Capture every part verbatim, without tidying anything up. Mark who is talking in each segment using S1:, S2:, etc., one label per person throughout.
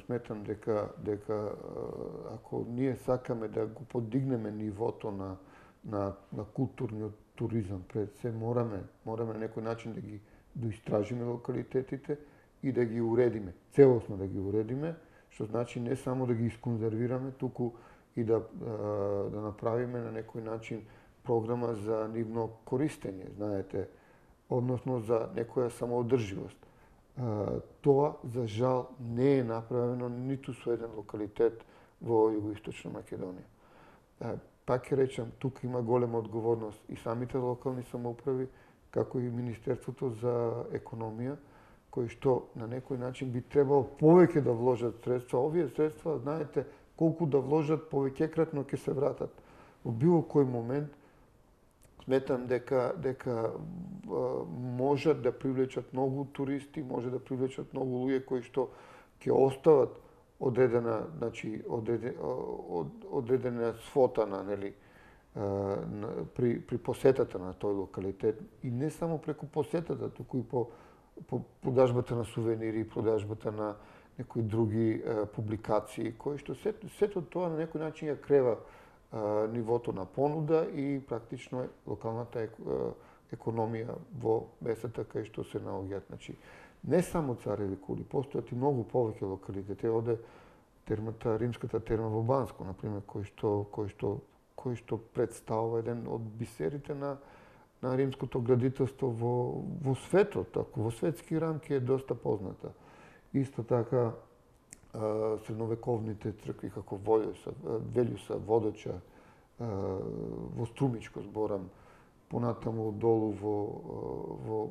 S1: сметам дека дека ако ние сакаме да го подигнеме нивото на на на културниот туризам, пред се мораме мораме на некој начин да ги доистражиме локалитетите и да ги уредиме, целосно да ги уредиме, што значи не само да ги исконзервираме, туку и да да направиме на некој начин програма за нивно користење, знаете, односно за некоја самоодрживост. Тоа, за жал, не е направено ниту со еден локалитет во Југоисточна Македонија. Пак ќе речам, тука има голема одговорност и самите локални самоуправи, како и Министерството за економија, кои што на некој начин би требало повеќе да вложат средства. Овие средства, знаете, колку да вложат, повеќекратно ќе се вратат. Во било кој момент сметам дека дека можат да привлечат многу туристи, може да привлечат многу луѓе кои што ќе остават одредена, значи одредена, одредена свота на, нели, при при посетата на тој локалитет и не само преку посетата, туку и по по продажбата на сувенири, продажбата на некои други е, публикации, кои што сето, сето тоа на некој начин ја крева е, нивото на понуда и практично е локалната е, економија во местата кај што се наоѓаат. Значи, не само Цареви кули, постојат и многу повеќе локалитети. Оде термата, римската терма во Банско, например, кој што кој што кој што представува еден од бисерите на на римското градителство во во светот, ако во светски рамки е доста позната. Исто така средновековните цркви како Волјуса, Велјуса, Водоча, во Струмичко зборам, понатаму долу во во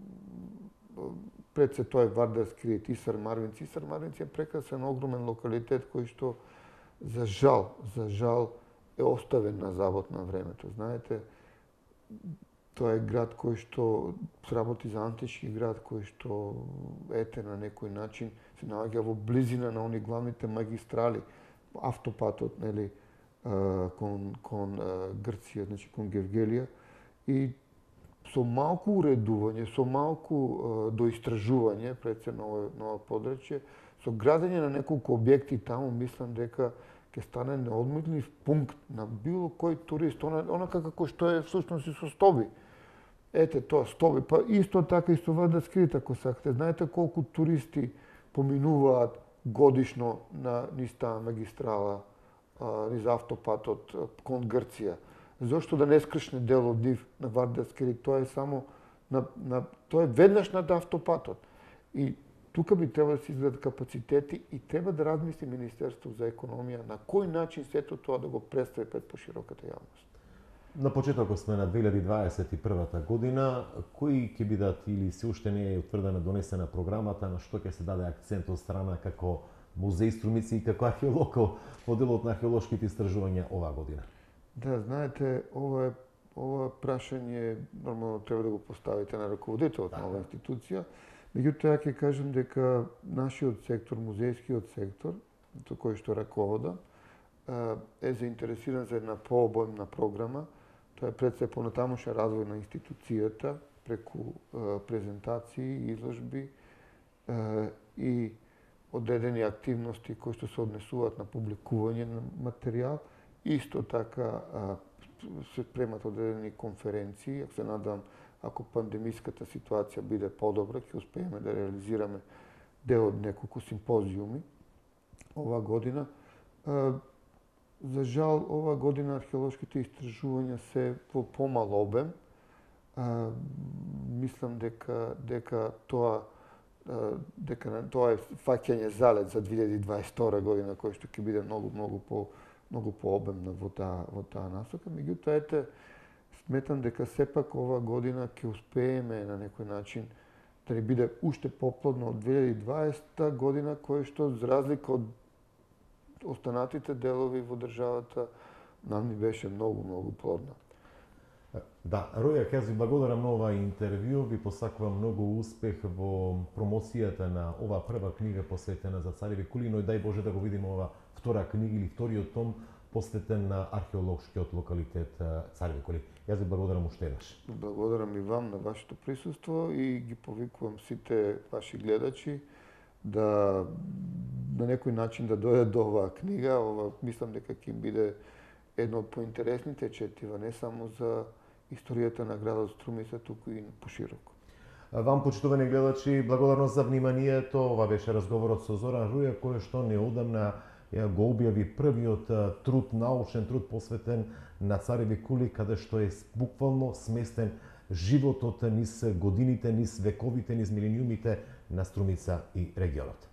S1: пред се тоа е Вардарски рид, Исар Марвинци. Исар Марвинци е прекрасен огромен локалитет кој што за жал, за жал е оставен на забот на времето. Знаете, тоа е град кој што сработи за антички град, кој што ете на некој начин се наоѓа во близина на они главните магистрали, автопатот, нели, кон кон Грција, значи кон Гевгелија, и со малку уредување, со малку доистражување пред се на ова подрачје, со градење на неколку објекти таму, мислам дека ќе стане неодмислив пункт на било кој турист, она, онака како што е всушност и со Стоби. Ете тоа, Стоби, па исто така и со Вардарски рид, ако сакате. Знаете колку туристи поминуваат годишно на низ таа магистрала, низ автопатот кон Грција. Зошто да не скршне дел од нив на Вардарски рид? Тоа е само на, на тоа е веднаш над автопатот. И тука би требало да се изградат капацитети и треба да размисли Министерство за економија на кој начин сето тоа да го представи пред пошироката јавност.
S2: На почетокот сме на две илјади дваесет и прва година. Кои ќе бидат или се уште не е утврдена донесена програмата, на што ќе се даде акцент од страна како музеј Струмици и како археолог во делот на археолошките истражувања оваа година?
S1: Да, знаете, ова е ова прашање нормално треба да го поставите на раководителот на оваа институција. Меѓутоа, ќе кажем дека нашиот сектор, музејскиот сектор, со кој што раковода, е заинтересиран за една пообемна програма. Тоа е пред се понатамошен развој на институцијата преку презентации, изложби и одредени активности кои што се однесуваат на публикување на материјал. Исто така се премат одредени конференции. Ако се надам, ако пандемиската ситуација биде подобра, ќе успееме да реализираме дел од неколку симпозиуми оваа година. За жал, оваа година археолошките истражувања се во помал обем. Мислам дека дека тоа дека тоа е фаќање залет за две илјади дваесет и втора година, кој што ќе биде многу многу по многу пообемна во таа во таа насока. Меѓутоа, ете, сметам дека сепак оваа година ќе успееме на некој начин да ни биде уште поплодно од две илјади дваесета година, кој што за разлика од останатите делови во државата нам ни беше многу многу плодна.
S2: Да, Ројак, јас ви благодарам на ова интервју, ви посакувам многу успех во промоцијата на оваа прва книга посветена за Цареви кули, но и дај Боже да го видиме ова втора книга или вториот том посветен на археолошкиот локалитет Цареви кули. Јас ви благодарам уште еднаш.
S1: Благодарам и вам на вашето присуство и ги повикувам сите ваши гледачи да на некој начин да дојдат до оваа книга. Ова мислам дека ќе им биде едно од поинтересните четива, не само за историјата на градот Струмица, туку и пошироко.
S2: Вам, почитувани гледачи, благодарност за вниманието. Ова беше разговорот со Зоран Руја, кој што неодамна го објави првиот труд, научен труд посветен на цареви кули, каде што е буквално сместен животот низ годините, низ вековите, низ милениумите на Струмица и регионот.